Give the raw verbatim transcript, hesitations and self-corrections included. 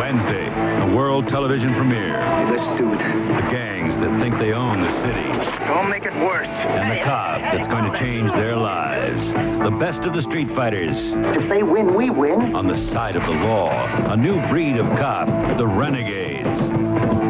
Wednesday, the world television premiere. Let's do it. The gangs that think they own the city. Don't make it worse. And the cop that's going to change their lives. The best of the street fighters. If they win, we win. On the side of the law, a new breed of cop, the Renegades.